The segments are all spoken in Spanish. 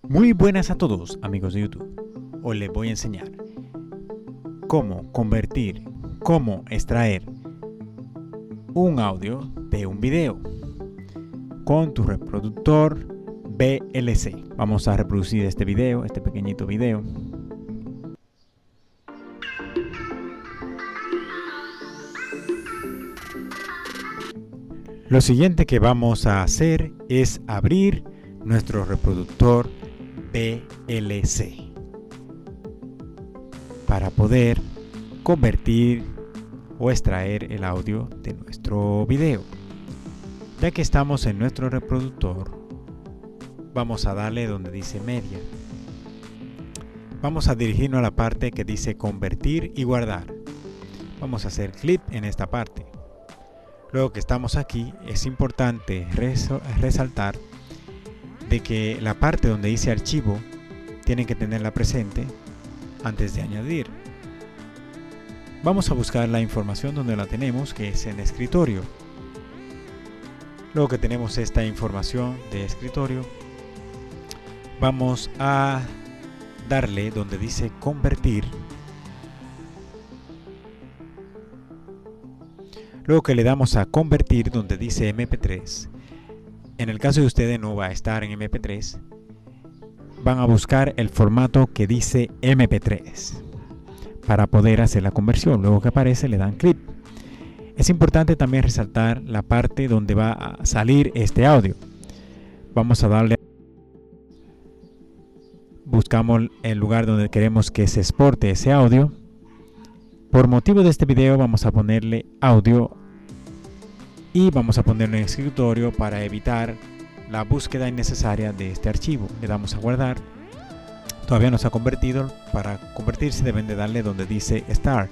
Muy buenas a todos, amigos de YouTube. Hoy les voy a enseñar cómo convertir, cómo extraer un audio de un video con tu reproductor VLC. Vamos a reproducir este video, este pequeñito video. Lo siguiente que vamos a hacer es abrir nuestro reproductor VLC para poder convertir o extraer el audio de nuestro video. Ya que estamos en nuestro reproductor, vamos a darle donde dice media. Vamos a dirigirnos a la parte que dice convertir y guardar. Vamos a hacer clic en esta parte. Luego que estamos aquí, es importante resaltar de que la parte donde dice archivo tienen que tenerla presente antes de añadir. Vamos a buscar la información donde la tenemos, que es en escritorio. Luego que tenemos esta información de escritorio, vamos a darle donde dice convertir. Luego que le damos a convertir donde dice MP3, en el caso de ustedes no va a estar en MP3, van a buscar el formato que dice MP3 para poder hacer la conversión. Luego que aparece le dan clic. Es importante también resaltar la parte donde va a salir este audio. Vamos a darle, buscamos el lugar donde queremos que se exporte ese audio. Por motivo de este video vamos a ponerle audio y vamos a ponerlo en escritorio para evitar la búsqueda innecesaria de este archivo. Le damos a guardar. Todavía no se ha convertido. Para convertirse deben de darle donde dice Start.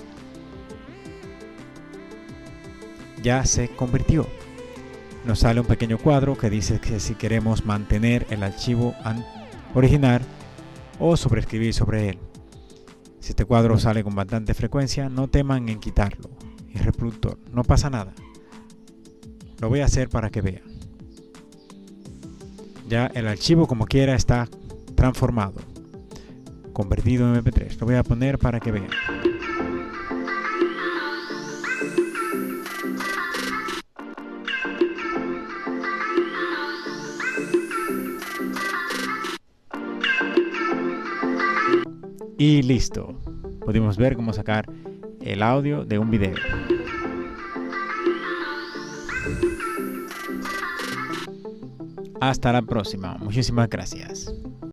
Ya se convirtió. Nos sale un pequeño cuadro que dice que si queremos mantener el archivo original o sobreescribir sobre él. Si este cuadro sale con bastante frecuencia, no teman en quitarlo. El reproductor, no pasa nada. Lo voy a hacer para que vean. Ya el archivo como quiera está transformado, convertido en MP3. Lo voy a poner para que vean. Y listo. Pudimos ver cómo sacar el audio de un video. Hasta la próxima. Muchísimas gracias.